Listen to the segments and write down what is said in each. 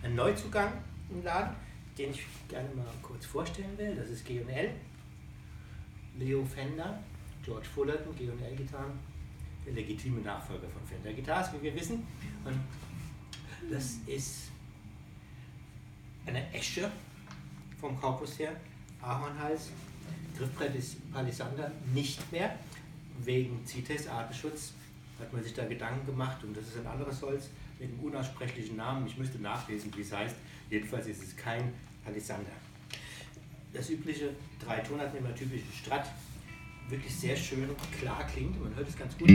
einen Neuzugang im Laden, den ich gerne mal kurz vorstellen will. Das ist G&L, Leo Fender, George Fullerton, G&L-Gitarren, der legitime Nachfolger von Fender Guitars, wie wir wissen. Und das ist eine Esche vom Korpus her, Ahornhals. Griffbrett ist Palisander nicht mehr. Wegen CITES, Artenschutz, hat man sich da Gedanken gemacht, und das ist ein anderes Holz mit einem unaussprechlichen Namen. Ich müsste nachlesen, wie es heißt. Jedenfalls ist es kein Palisander. Das übliche 3-Tonabnehmer, typische Strat, wirklich sehr schön klar klingt, man hört es ganz gut.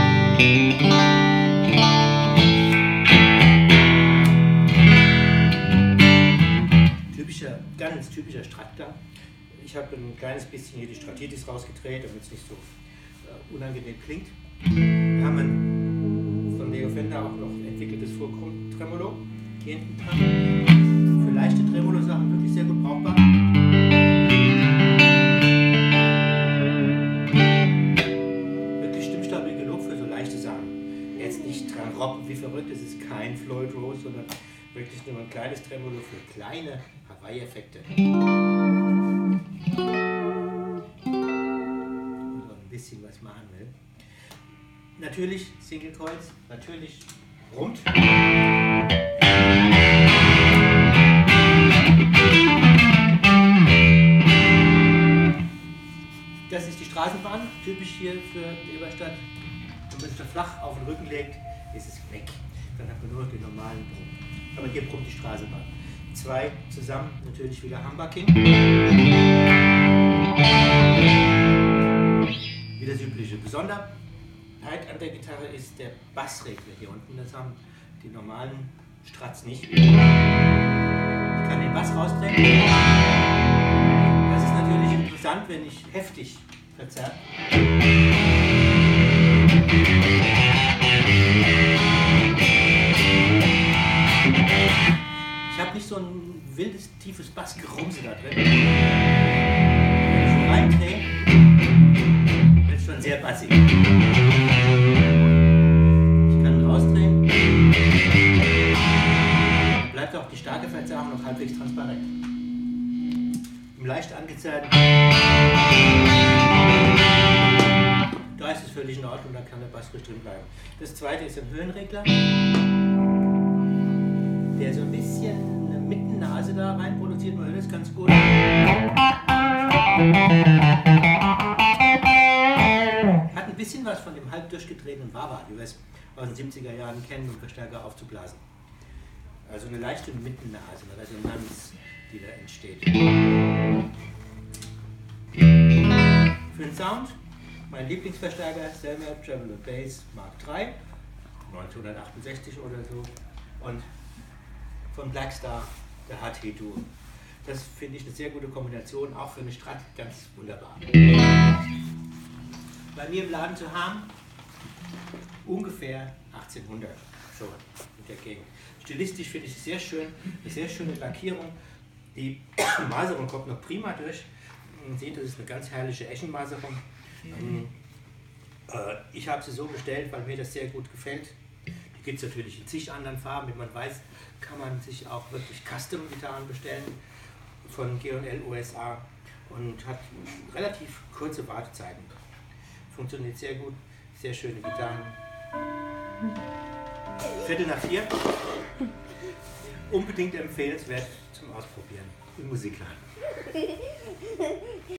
Ganz typischer Strattklang. Ich habe ein kleines bisschen hier die Stratitis rausgedreht, damit es nicht so unangenehm klingt. Wir haben von Leo Fender auch noch entwickeltes Fulcrum-Tremolo hier hinten dran. Für leichte Tremolo-Sachen wirklich sehr gut brauchbar. Wirklich stimmstabil genug für so leichte Sachen. Jetzt nicht dran robben wie verrückt, es ist kein Floyd Rose, sondern wirklich nur ein kleines Tremolo für kleine Hawaii-Effekte. Ein bisschen was machen will. Natürlich Single Coils, natürlich rund. Das ist die Straßenbahn, typisch hier für Eberstadt. Wenn man sich da flach auf den Rücken legt, ist es weg. Dann hat man nur noch den normalen Brumm. Aber hier brummt die Straßenbahn. Zwei zusammen, natürlich wieder Humbucking. Wie das übliche. Besonderheit an der Gitarre ist der Bassregler hier unten. Das haben die normalen Strats nicht. Ich kann den Bass rausdrehen. Das ist natürlich interessant, wenn ich heftig verzerre. Ich habe nicht so ein wildes, tiefes Bassgerumse da drin. Wenn ich so reindrehe, wird es schon sehr bassig. Ich kann ihn rausdrehen. Dann bleibt auch die starke Verzerrung noch halbwegs transparent. Im leicht angezerrten, da ist es völlig in Ordnung, da kann der Bass ruhig drin bleiben. Das zweite ist ein Höhenregler, der so ein bisschen eine Mittennase da rein produziert, man hört das ganz gut. Hat ein bisschen was von dem halb durchgedrehten Wawa, wie wir es aus den 70er Jahren kennen, um Verstärker aufzublasen. Also eine leichte Mittennase, eine Resonanz, die da entsteht. Für den Sound, mein Lieblingsverstärker, Selmer Treble Bass Mark III, 1968 oder so. Und von Blackstar, der HT-Duo. Das finde ich eine sehr gute Kombination, auch für eine Strat ganz wunderbar. Bei mir im Laden zu haben, ungefähr 1800, so in der Gegend. Stilistisch finde ich es sehr schön, eine sehr schöne Lackierung. Die Maserung kommt noch prima durch. Man sieht, das ist eine ganz herrliche Eschenmaserung. Ich habe sie so bestellt, weil mir das sehr gut gefällt. Die gibt es natürlich in zig anderen Farben. Wie man weiß, kann man sich auch wirklich Custom-Gitarren bestellen von G&L USA und hat relativ kurze Wartezeiten. Funktioniert sehr gut, sehr schöne Gitarren. 3:45. Unbedingt empfehlenswert zum Ausprobieren im Musikladen.